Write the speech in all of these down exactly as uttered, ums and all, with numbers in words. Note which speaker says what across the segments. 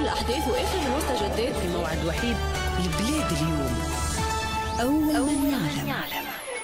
Speaker 1: الأحداث وآخر المستجدات في موعد وحيد.
Speaker 2: البلاد اليوم، أول, أول من يعلم. يعلم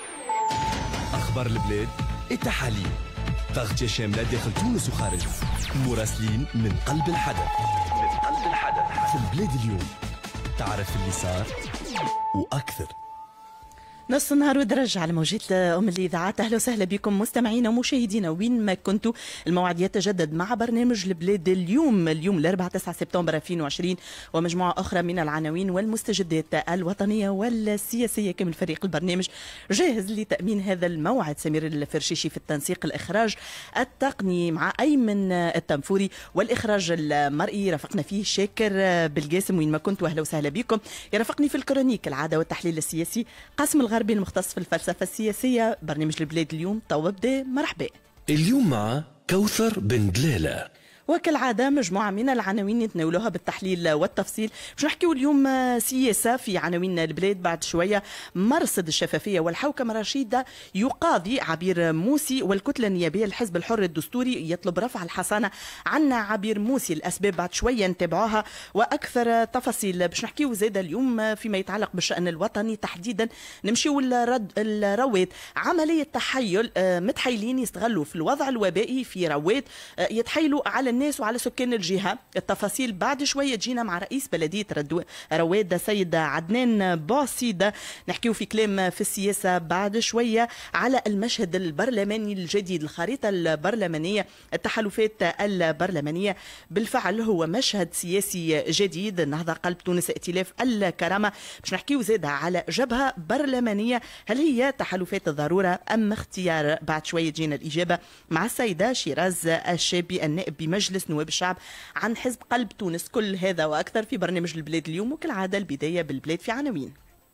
Speaker 3: أخبار البلاد، التحاليل، تغطية شاملة داخل تونس وخارجها، مراسلين من قلب الحدث. من قلب الحدث في البلاد اليوم، تعرف اللي صار وأكثر.
Speaker 4: نص النهار ودرج على موجات أم الإذاعات. أهلا وسهلا بكم مستمعينا ومشاهدينا وين ما كنتوا. الموعد يتجدد مع برنامج البلاد اليوم، اليوم الأربعاء تسعة سبتمبر ألفين وعشرين، ومجموعة أخرى من العناوين والمستجدات الوطنية والسياسية. كم فريق البرنامج جاهز لتأمين هذا الموعد. سمير الفرشيشي في التنسيق الإخراج التقني مع أيمن التنفوري، والإخراج المرئي رافقنا فيه شاكر بالقاسم. وين ما كنتوا أهلا وسهلا بكم. يرافقني في الكرونيك العادة والتحليل السياسي قاسم الغربي المختص في الفلسفة السياسية. برنامج البلاد اليوم طوب بدا. مرحبا.
Speaker 2: اليوم مع كوثر بن دلالة.
Speaker 4: وكالعادة مجموعة من العناوين نتناولوها بالتحليل والتفصيل. باش نحكيو اليوم سياسة في عناوين البلاد. بعد شوية مرصد الشفافية والحوكمة الرشيدة يقاضي عبير موسي، والكتلة النيابية للحزب الحر الدستوري يطلب رفع الحصانة عن عبير موسي. الأسباب بعد شوية نتابعوها وأكثر تفاصيل. باش نحكيو زادة اليوم فيما يتعلق بالشأن الوطني تحديدا. نمشيو الرد الرواد. عملية تحيل، متحيلين يستغلوا في الوضع الوبائي في رواد، يتحيلوا على الناس وعلى سكان الجهة. التفاصيل بعد شوية تجينا مع رئيس بلدية رواد سيد عدنان بوعصيدة. نحكيو في كلام في السياسة بعد شوية على المشهد البرلماني الجديد، الخريطة البرلمانية، التحالفات البرلمانية. بالفعل هو مشهد سياسي جديد. النهضة قلب تونس، ائتلاف الكرامة. باش نحكيو زادة على جبهة برلمانية. هل هي تحالفات الضرورة أم اختيار؟ بعد شوية تجينا الإجابة مع السيدة شيراز الشابي النائب بمجلس مجلس نواب الشعب عن حزب قلب تونس. كل هذا وأكثر في برنامج البلاد اليوم. وكالعادة البداية بالبلاد في عناوين.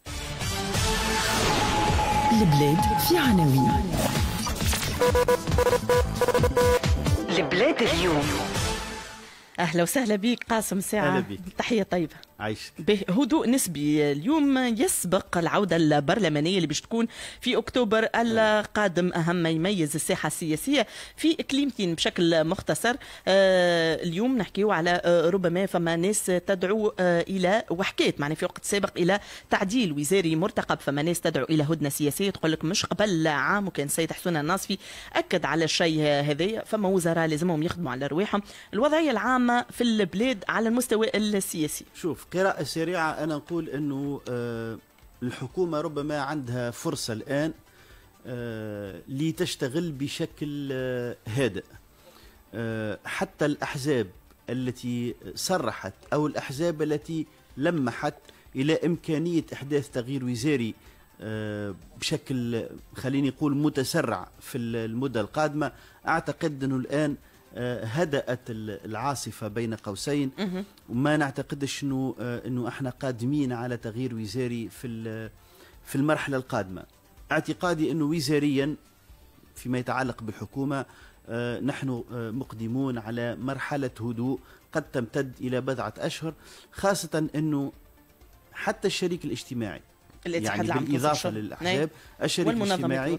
Speaker 2: البلاد في عناوين. البلاد اليوم.
Speaker 4: أهلا وسهلا بك قاسم. ساعة تحية طيبة.
Speaker 5: عايشك.
Speaker 4: بهدوء نسبي اليوم يسبق العودة البرلمانية اللي باش تكون في أكتوبر القادم. أهم ما يميز الساحة السياسية في كلمتين بشكل مختصر. آه اليوم نحكيو على آه ربما فما ناس تدعو آه إلى وحكيت معنا في وقت سابق إلى تعديل وزاري مرتقب. فما ناس تدعو إلى هدنة سياسية، تقول لك مش قبل عام. وكان السيد حسون الناصفي أكد على الشيء هذا. فما وزراء لازمهم يخدموا على رواحهم. الوضعية العامة في البلاد على المستوى السياسي.
Speaker 5: شوف، قراءة سريعة أنا نقول أنه آه الحكومة ربما عندها فرصة الآن آه لتشتغل بشكل آه هادئ. آه حتى الأحزاب التي صرحت أو الأحزاب التي لمحت إلى إمكانية إحداث تغيير وزاري آه بشكل خليني نقول متسرع في المدة القادمة، أعتقد أنه الآن هدأت العاصفة بين قوسين، وما نعتقدش انه انه احنا قادمين على تغيير وزاري في في المرحلة القادمة. اعتقادي انه وزاريا فيما يتعلق بالحكومة نحن مقدمون على مرحلة هدوء قد تمتد إلى بضعة أشهر، خاصة انه حتى الشريك الاجتماعي يعني بالإضافة للأحزاب الشريك الاجتماعي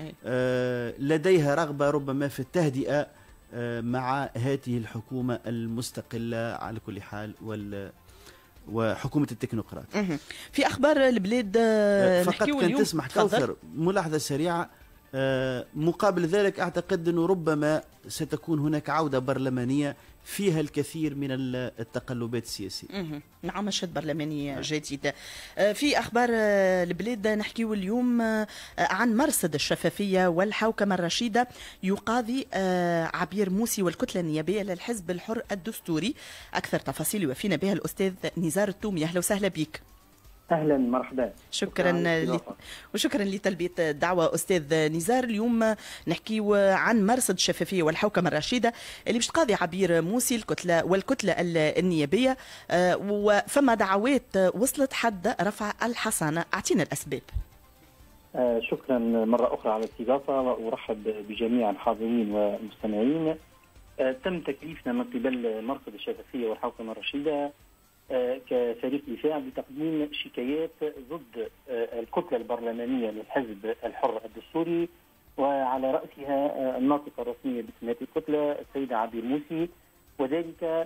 Speaker 5: لديها رغبة ربما في التهدئة مع هذه الحكومة المستقلة على كل حال وال وحكومة التكنوقراط.
Speaker 4: في أخبار البلاد
Speaker 5: فقط كان تسمح كوثر ملاحظة سريعة. مقابل ذلك أعتقد أنه ربما ستكون هناك عودة برلمانية فيها الكثير من التقلبات السياسية.
Speaker 4: مع مشهد برلماني جديد. في أخبار البلاد نحكيه اليوم عن مرصد الشفافية والحوكمة الرشيدة يقاضي عبير موسي والكتلة النيابية للحزب الحر الدستوري. أكثر تفاصيل يوفينا بها الأستاذ نزار التومي. أهلا وسهلا بك.
Speaker 6: اهلا مرحبا.
Speaker 4: شكرا ل... وشكرا لتلبيه الدعوه استاذ نزار. اليوم نحكيو عن مرصد الشفافيه والحوكمه الرشيده اللي باش تقاضي عبير موسي الكتله والكتله النيابيه، وفما دعوات وصلت حد رفع الحصانه. اعطينا الاسباب.
Speaker 6: آه شكرا مره اخرى على الاستضافه، وارحب بجميع الحاضرين والمستمعين. آه تم تكليفنا من قبل مرصد الشفافيه والحوكمه الرشيده كفريق دفاع بتقديم شكايات ضد الكتلة البرلمانية للحزب الحر الدستوري، وعلى رأسها الناطقة الرسمية باسم هذه الكتلة السيدة عبير موسي، وذلك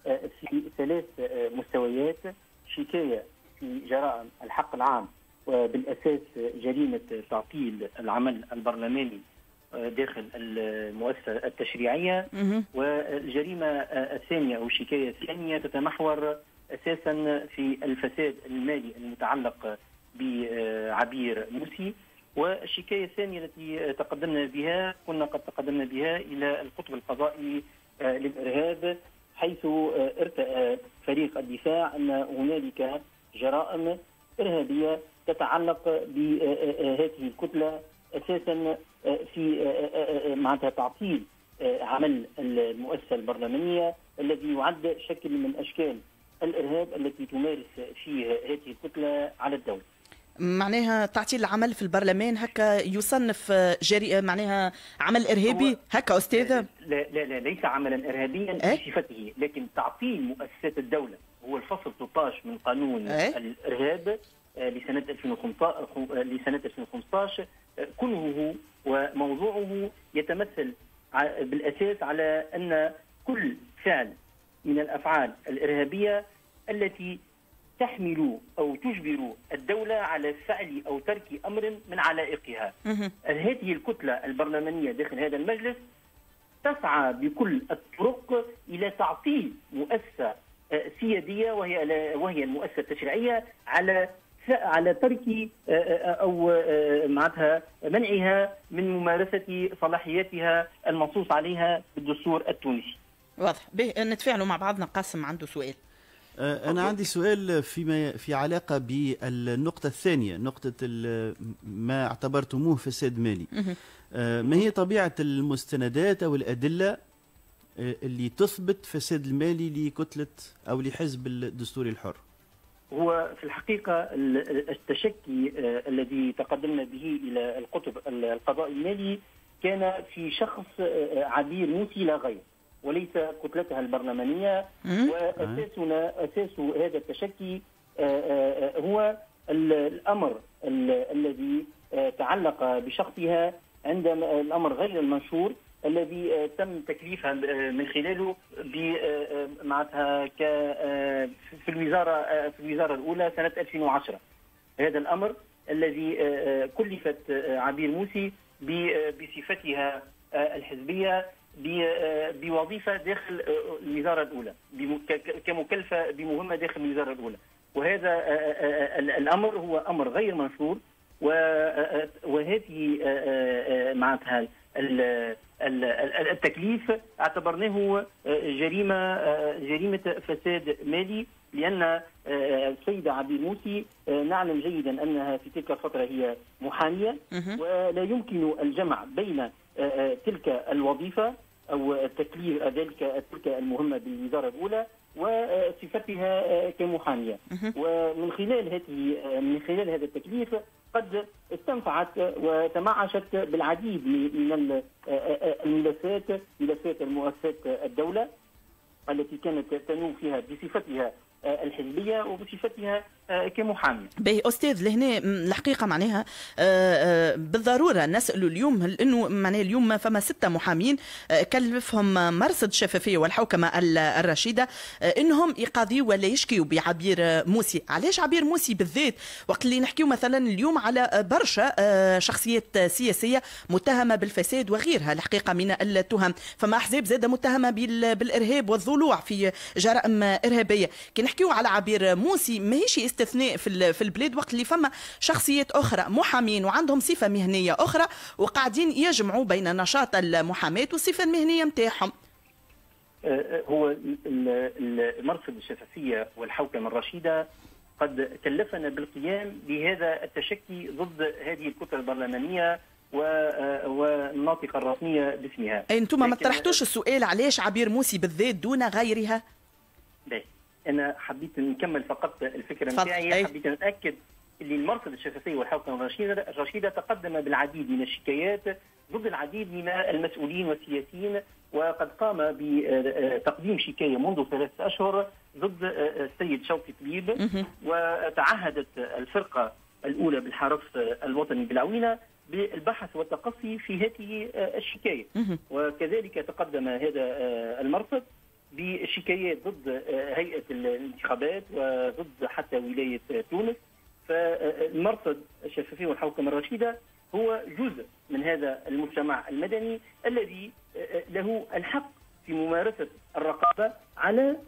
Speaker 6: في ثلاث مستويات: شكاية في جرائم الحق العام وبالأساس جريمة تعطيل العمل البرلماني داخل المؤسسة التشريعية، والجريمة الثانية أو الشكاية الثانية تتمحور أساسا في الفساد المالي المتعلق بعبير موسي. والشكاية الثانية التي تقدمنا بها كنا قد تقدمنا بها إلى القطب القضائي للإرهاب، حيث ارتأى فريق الدفاع أن هنالك جرائم إرهابية تتعلق بهذه الكتلة أساسا في معناتها تعطيل عمل المؤسسة البرلمانية الذي يعد شكل من أشكال الإرهاب التي تمارس فيه هذه الكتلة على الدولة.
Speaker 4: معناها تعطيل العمل في البرلمان هكا يصنف جري معناها عمل إرهابي هكا أستاذ؟
Speaker 6: لا لا لا ليس عملا إرهابيا
Speaker 4: أه؟
Speaker 6: بصفته، لكن تعطيل مؤسسات الدولة هو الفصل ستة عشر من قانون أه؟ الإرهاب لسنة ألفين وخمسة عشر. كله وموضوعه يتمثل بالأساس على أن كل فعل من الأفعال الإرهابية التي تحمل أو تجبر الدولة على فعل أو ترك أمر من علائقها. هذه الكتلة البرلمانية داخل هذا المجلس تسعى بكل الطرق إلى تعطيل مؤسسة سيادية وهي وهي المؤسسة التشريعية على على ترك أو معناتها منعها من ممارسة صلاحياتها المنصوص عليها بالدستور التونسي.
Speaker 4: واضح. به نتفاعلوا مع بعضنا. قاسم عنده سؤال.
Speaker 5: أنا عندي سؤال فيما في علاقة بالنقطة الثانية، نقطة ما اعتبرتموه فساد مالي. ما هي طبيعة المستندات أو الأدلة اللي تثبت فساد المالي لكتلة أو لحزب الدستوري الحر؟
Speaker 6: هو في الحقيقة التشكي الذي تقدمنا به إلى القطب القضاء المالي كان في شخص عبير موسي لا غير، وليس كتلتها البرلمانية. وأساسنا أساس هذا التشكي هو الأمر الذي تعلق بشخصها عندما الأمر غير المنشور الذي تم تكليفها من خلاله معناتها في الوزارة في الوزارة الأولى سنة ألفين وعشرة. هذا الأمر الذي كلفت عبير موسي بصفتها الحزبية بوظيفة داخل الوزارة الأولى كمكلفة بمهمة داخل الوزارة الأولى. وهذا الأمر هو أمر غير منشور، وهذه معناتها التكليف اعتبرناه جريمة جريمة فساد مالي، لأن السيدة عبير موسي نعلم جيدا أنها في تلك الفترة هي محامية، ولا يمكن الجمع بين تلك الوظيفة أو التكليف ذلك تلك المهمة بالوزارة الأولى وصفتها كمحامية. ومن خلال هذه من خلال هذا التكليف قد استنفعت وتمعشت بالعديد من الملفات ملفات المؤسسات الدولة التي كانت تنوم فيها بصفتها الحزبية وبصفتها كمحامي.
Speaker 4: باهي أستاذ، لهنا الحقيقة معناها بالضرورة نسأل اليوم لأنه معناها اليوم فما ستة محامين كلفهم مرصد الشفافية والحوكمة الرشيدة إنهم يقاضيوا ولا يشكيوا بعبير موسي. علاش عبير موسي بالذات وقت اللي نحكيو مثلا اليوم على برشا شخصيات سياسية متهمة بالفساد وغيرها الحقيقة من التهم؟ فما أحزاب زادة متهمة بالإرهاب والضلوع في جرائم إرهابية. كي نحكيو على عبير موسي ماهيش استثناء في في البلاد وقت اللي فما شخصيات اخرى محامين وعندهم صفه مهنيه اخرى وقاعدين يجمعوا بين نشاط المحاماه والصفه المهنيه نتاعهم.
Speaker 6: هو المرصد الشفافيه والحوكمه الرشيده قد كلفنا بالقيام بهذا التشكي ضد هذه الكتله البرلمانيه والناطقه الرسميه باسمها.
Speaker 4: انتم ما طرحتوش السؤال علاش عبير موسي بالذات دون غيرها؟
Speaker 6: باهي، أنا حبيت نكمل فقط الفكرة نتاعي. حبيت نتأكد اللي المرصد الشفافية والحوكمة الرشيدة الرشيدة تقدم بالعديد من الشكايات ضد العديد من المسؤولين والسياسيين، وقد قام بتقديم شكاية منذ ثلاثة أشهر ضد السيد شوقي طليب، وتعهدت الفرقة الأولى بالحرس الوطني بالعوينة بالبحث والتقصي في هذه الشكاية. وكذلك تقدم هذا المرصد بشكايات ضد هيئه الانتخابات وضد حتى ولايه تونس. فالمرصد الشفافيه والحوكمه الرشيده هو جزء من هذا المجتمع المدني الذي له الحق في ممارسه الرقابه على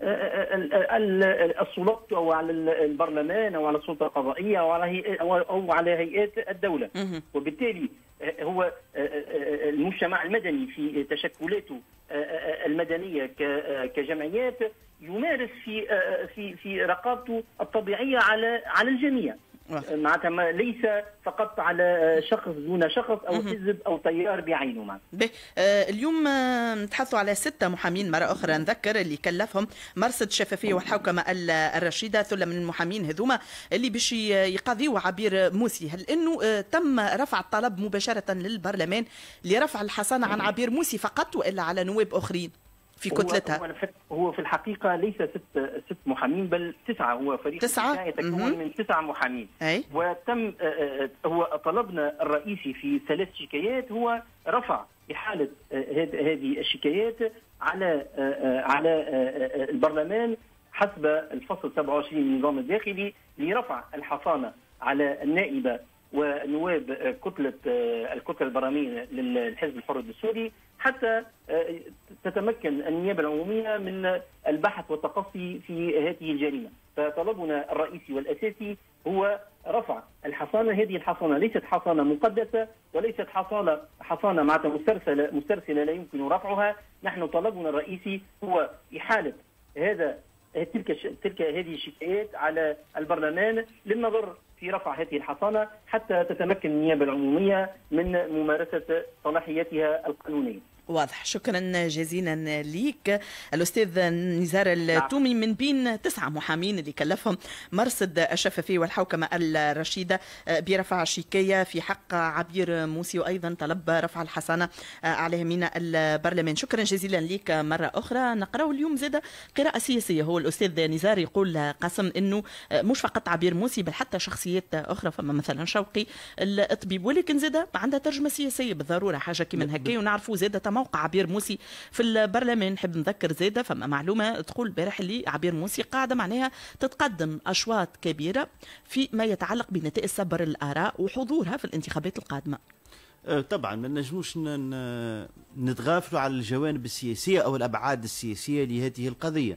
Speaker 6: السلطات او على البرلمان او على السلطه القضائيه او على او على هيئات الدوله. وبالتالي هو المجتمع المدني في تشكلاته المدنيه كجمعيات يمارس في في في رقابته الطبيعيه على على الجميع. معناتها ليس فقط على شخص دون شخص او حزب او تيار بعينه. معنا
Speaker 4: آه اليوم نتحدثوا على ستة محامين مرة أخرى نذكر اللي كلفهم مرصد الشفافية والحوكمة الرشيدة، ثلة من المحامين هذوما اللي باش يقاضيوا عبير موسي. هل أنه آه تم رفع الطلب مباشرة للبرلمان لرفع الحصانة عن عبير موسي فقط وإلا على نواب آخرين في كتلتها؟
Speaker 6: هو, هو في الحقيقة ليس ست ست محامين بل تسعة. هو فريق
Speaker 4: تسعة
Speaker 6: يتكون من تسعة محامين.
Speaker 4: أي؟
Speaker 6: وتم هو طلبنا الرئيسي في ثلاث شكايات هو رفع إحالة هذه الشكايات على على البرلمان حسب الفصل سبعة وعشرين من النظام الداخلي لرفع الحصانة على النائبة ونواب كتلة الكتلة البرلمانية للحزب الحر الدستوري حتى تتمكن النيابة العمومية من البحث والتقصي في هذه الجريمة. فطلبنا الرئيسي والأساسي هو رفع الحصانة. هذه الحصانة ليست حصانة مقدسة وليست حصانة حصانة معناتها مسترسلة مسترسلة لا يمكن رفعها. نحن طلبنا الرئيسي هو إحالة هذا تلك تلك هذه الشكايات على البرلمان للنظر في رفع هذه الحصانة حتى تتمكن النيابة العمومية من ممارسة صلاحياتها القانونية.
Speaker 4: واضح. شكرا جزيلا ليك الأستاذ نزار التومي من بين تسعة محامين اللي كلفهم مرصد الشفافية والحوكمة الرشيدة برفع شكاية في حق عبير موسي وأيضا طلب رفع الحصانة عليه من البرلمان. شكرا جزيلا ليك مرة أخرى. نقرأ اليوم زاد قراءة سياسية. هو الأستاذ نزار يقول قاسم أنه مش فقط عبير موسي بل حتى شخصيات أخرى، فما مثلا شوقي الطبيب، ولكن زاد عندها ترجمة سياسية بالضرورة حاجة كيما هكا. ونعرفوا زاد موقع عبير موسي في البرلمان. نحب نذكر زاده فما معلومه تقول البارح اللي عبير موسي قاعده معناها تتقدم اشواط كبيره فيما يتعلق بنتائج سبر الاراء وحضورها في الانتخابات القادمه.
Speaker 5: طبعا ما نجموش نتغافلوا على الجوانب السياسيه او الابعاد السياسيه لهذه القضيه.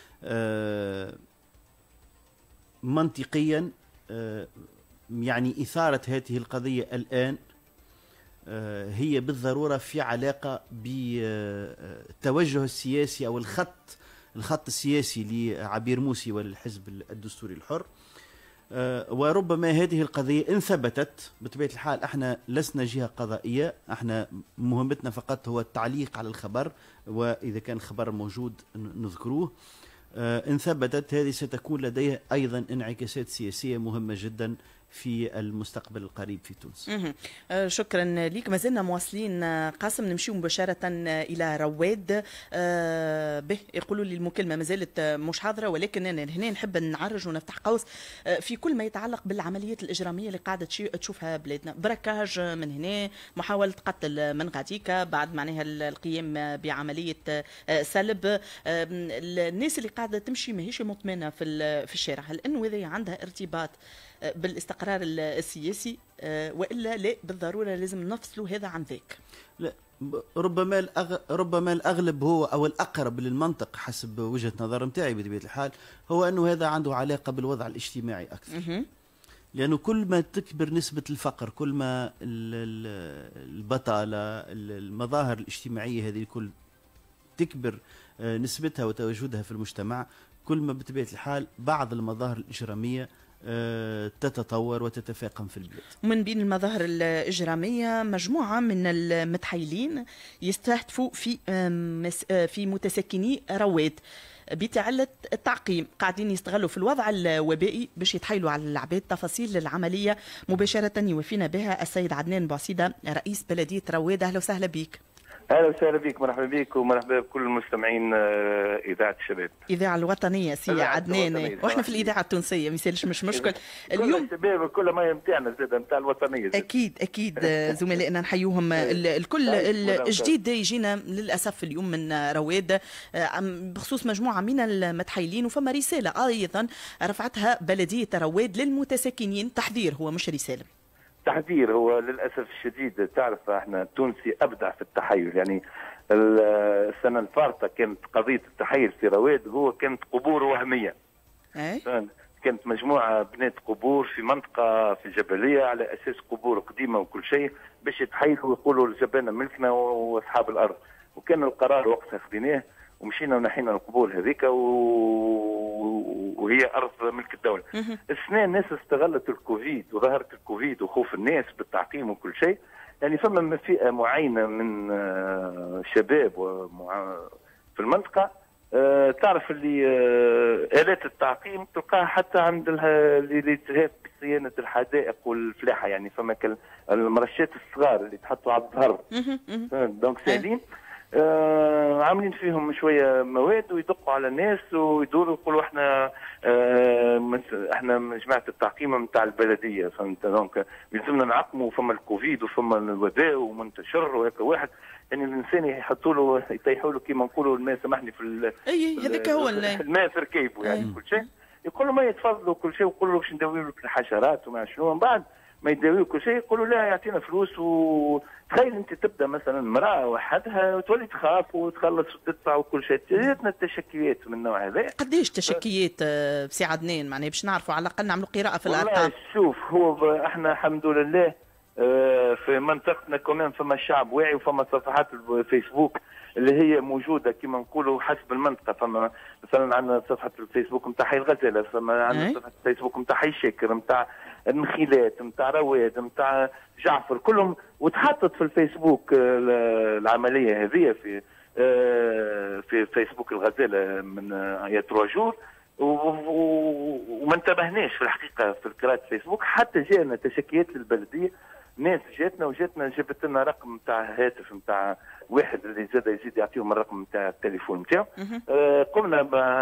Speaker 5: منطقيا يعني اثاره هذه القضيه الان هي بالضرورة في علاقة بالتوجه السياسي أو الخط الخط السياسي لعبير موسي والحزب الدستوري الحر. وربما هذه القضية إن ثبتت بطبيعة الحال احنا لسنا جهة قضائية، احنا مهمتنا فقط هو التعليق على الخبر، وإذا كان الخبر موجود نذكروه. إن ثبتت هذه ستكون لديها أيضا انعكاسات سياسية مهمة جدا في المستقبل القريب في تونس.
Speaker 4: آه شكرا لك. ما زلنا مواصلين قاسم، نمشي مباشرة إلى رواد. آه به يقولوا لي المكالمة ما زالت مش حاضرة، ولكن أنا هنا نحب نعرج ونفتح قوس آه في كل ما يتعلق بالعمليات الإجرامية اللي قاعدة تشوفها بلادنا. بركاج من هنا، محاولة قتل من غاديكا، بعد معناها القيام بعملية آه سلب. آه الناس اللي قاعدة تمشي ماهيش مطمئنة في في الشارع. هل أنه هذا عندها ارتباط بالاستقرار السياسي والا لا بالضروره لازم نفصلوا هذا عن ذاك؟
Speaker 5: لا، ربما الأغ... ربما الاغلب هو او الاقرب للمنطق حسب وجهه نظر نتاعي بطبيعه الحال هو انه هذا عنده علاقه بالوضع الاجتماعي اكثر. لانه كل ما تكبر نسبه الفقر، كل ما البطاله، المظاهر الاجتماعيه هذه الكل تكبر نسبتها وتواجدها في المجتمع، كل ما بطبيعه الحال بعض المظاهر الاجراميه تتطور وتتفاقم في البلاد.
Speaker 4: من بين المظاهر الإجرامية مجموعة من المتحيلين يستهدفوا في في متسكني رواد بتعلة التعقيم، قاعدين يستغلوا في الوضع الوبائي باش يتحايلوا على العباد. تفاصيل العملية مباشرة يوفينا بها السيد عدنان بوعسيدة رئيس بلدية رواد. أهلا وسهلا بك.
Speaker 7: اهلا وسهلا بك، مرحبا بك ومرحبا بكل المستمعين اذاعه الشباب.
Speaker 4: اذاعه الوطنيه سي عدنان، واحنا في الاذاعه التونسيه ما يسالش مش مشكل.
Speaker 7: اليوم الشباب كل ما يمتعنا زاد نتاع الوطنيه زاد.
Speaker 4: اكيد اكيد زملائنا نحيوهم الكل. الجديد يجينا للاسف اليوم من رواد بخصوص مجموعه من المتحايلين، وفما رساله ايضا رفعتها بلديه رواد للمتساكنين، تحذير هو مش رساله.
Speaker 7: تحذير هو للاسف الشديد. تعرف احنا التونسي ابدع في التحيل، يعني السنه الفارطه كانت قضيه التحيل في رواد هو كانت قبور وهميه.
Speaker 4: اي
Speaker 7: كانت مجموعه بنات قبور في منطقه في الجبليه على اساس قبور قديمه وكل شيء باش يتحيلوا ويقولوا الجبانه ملكنا واصحاب الارض، وكان القرار وقتها خذيناه ومشينا ونحينا القبور هذيك و... وهي ارض ملك الدوله. السنه الناس استغلت الكوفيد وظهرت الكوفيد وخوف الناس بالتعقيم وكل شيء، يعني فما فئه معينه من شباب ومع... في المنطقه أه تعرف اللي أه آلات التعقيم تلقاها حتى عند اللي تهاب بصيانه الحدائق والفلاحه، يعني فما المرشات الصغار اللي تحطوا على الظهر. دونك ساهلين آه عاملين فيهم شويه مواد ويدقوا على الناس ويدوروا يقولوا احنا آه احنا جماعه التعقيم نتاع البلديه، فهمت؟ دونك يلزمنا نعقموا، فما الكوفيد وفما الوباء ومنتشر وهكا واحد، يعني الانسان يحطوا له يطيحوا له كيما نقولوا الماء سامحني في
Speaker 4: اي هذاك هو
Speaker 7: الماء في ركيبه يعني كل شيء، يقولوا ما يتفضلوا كل شيء ويقولوا باش نداويو لك الحشرات وما شنو، من بعد ما يداويو كل شيء يقولوا لا يعطينا فلوس. وتخيل انت تبدا مثلا امراه وحدها وتولي تخاف وتخلص وتدفع وكل شيء، جاتنا التشكيات من النوع هذا.
Speaker 4: قديش تشكيات بسي عدنان معناها باش نعرفوا على الاقل نعملوا قراءه في الارقام؟
Speaker 7: شوف هو احنا الحمد لله في منطقتنا كمان فما الشعب واعي وفما صفحات الفيسبوك اللي هي موجوده كما نقولوا حسب المنطقه. فما مثلا عندنا صفحه الفيسبوك نتاع حي الغزاله، فما عندنا صفحه الفيسبوك نتاع حي شاكر، نتاع النخيلات، نتاع رواد، نتاع جعفر، كلهم وتحطت في الفيسبوك العمليه هذه في في فيسبوك الغزاله من يا تروا جور، وما انتبهناش في الحقيقه في قراءه فيسبوك حتى جانا تشكيات للبلديه، ناس جاتنا وجاتنا جابت لنا رقم نتاع هاتف نتاع واحد اللي زاد يزيد يعطيهم الرقم نتاع التليفون نتاعو. آه قمنا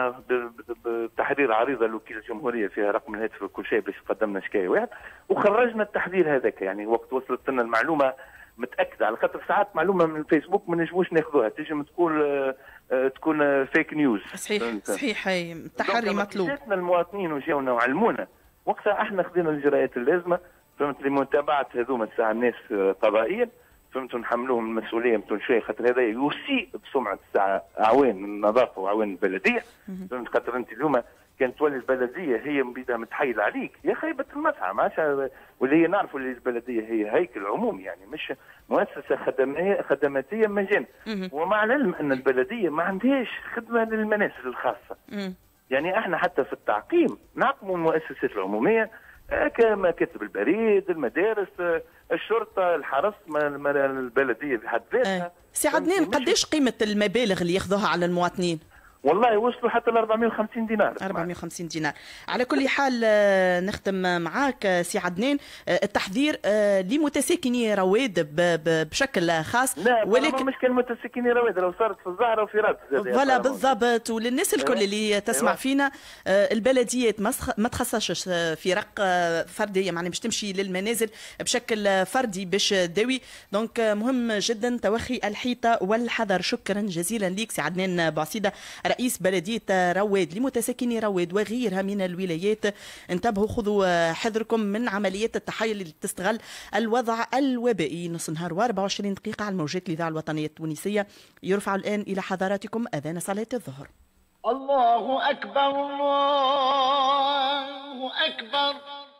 Speaker 7: بتحرير عريضه لوكيل الجمهوريه فيها رقم الهاتف وكل شيء باش قدمنا شكايه واحد وخرجنا التحذير هذاك، يعني وقت وصلت لنا المعلومه متاكده، على خاطر ساعات معلومه من الفيسبوك ما نجموش ناخذوها تنجم تقول آه تكون فيك نيوز.
Speaker 4: صحيح صحيح، هي التحري مطلوب.
Speaker 7: جاتنا المواطنين وجاونا وعلمونا وقتها احنا خذينا الاجراءات اللازمه، فهمت، لمتابعه هذوما الساعه الناس قضائيا، فهمتوا، نحملوهم المسؤوليه نتاع شيء، خاطر هذا يسيء بسمعه الساعه اعوان النظافه واعوان البلديه، فهمت، خاطر انت اليوم كانت تولي البلديه هي بدها متحيله عليك يا خيبه المسعى، ما عادش واللي هي نعرفوا اللي البلديه هي هيكل عمومي، يعني مش مؤسسه خدميه خدماتيه مجانا، ومع العلم ان البلديه ما عندهاش خدمه للمنازل الخاصه. يعني احنا حتى في التعقيم نعقموا المؤسسات العموميه كمكاتب البريد، المدارس، الشرطه، الحرس، البلديه بحد ذاتها.
Speaker 4: سي عدنان قديش قيمه المبالغ اللي ياخذوها على المواطنين؟
Speaker 7: والله وصلوا حتى ل أربعمائة وخمسين دينار.
Speaker 4: أربعمائة وخمسين دينار. على كل حال نختم معاك سي عدنان، التحذير لمتساكني رواد بشكل خاص.
Speaker 7: لا ولكن مش كان متساكني رواد، لو صارت في الزهره وفي راد
Speaker 4: فوالا بالضبط. وللناس الكل اللي تسمع فينا، البلديات ما تخصصش فرق فرديه معناها باش تمشي للمنازل بشكل فردي باش تداوي، دونك مهم جدا توخي الحيطه والحذر. شكرا جزيلا ليك سي عدنان بوعسيده رئيس بلدية رواد لمتساكني رواد وغيرها من الولايات. انتبهوا، خذوا حذركم من عمليات التحايل اللي تستغل الوضع الوبائي. نص نهار وأربعة وعشرين دقيقة على موجات الإذاعة الوطنية التونسية. يرفع الآن إلى حضراتكم أذان صلاة الظهر.
Speaker 8: الله أكبر الله أكبر،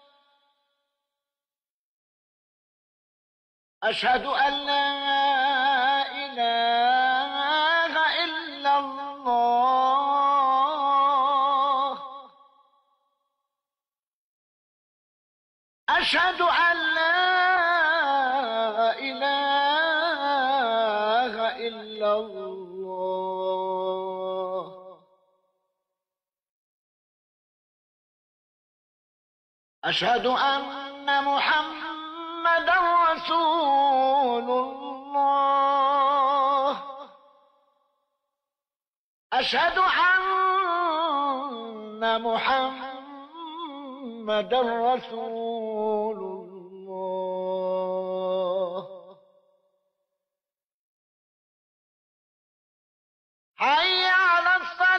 Speaker 8: أشهد أن لا إله إلا الله، أشهد أن لا إله إلا الله، أشهد أن محمدا رسول الله. أشهد أن محمد رسول الله. حي على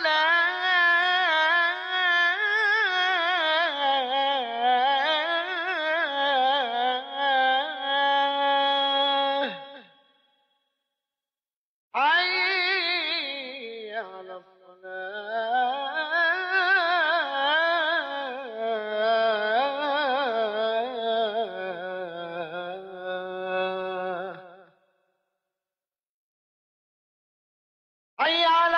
Speaker 8: الصلاة. حي على الصلاة. حي على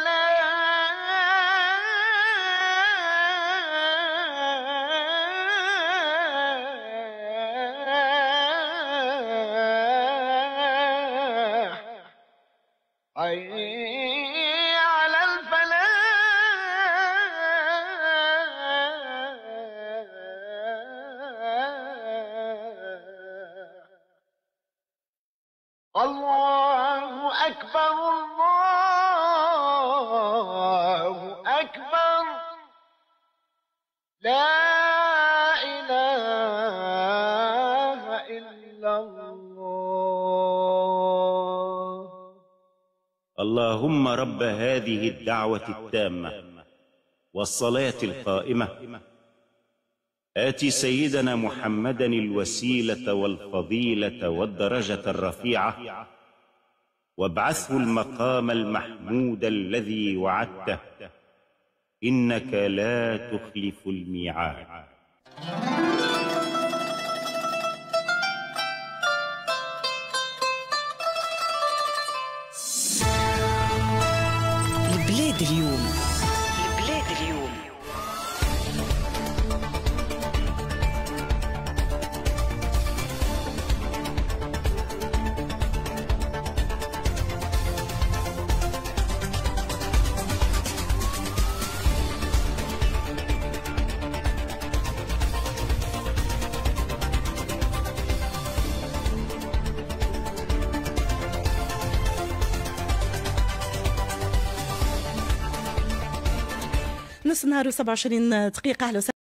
Speaker 8: الفلاح. حي على الفلاح. الله أكبر الله أكبر. لا إله إلا الله.
Speaker 9: اللهم رب هذه الدعوة التامة والصلاة القائمة آت سيدنا محمدا الوسيلة والفضيلة والدرجة الرفيعة وابعثه المقام المحمود الذي وعدته إنك لا تخلف الميعاد.
Speaker 2: البلاد اليوم. البلاد اليوم.
Speaker 4: نص نهار وسبعة وعشرين دقيقة. أهلا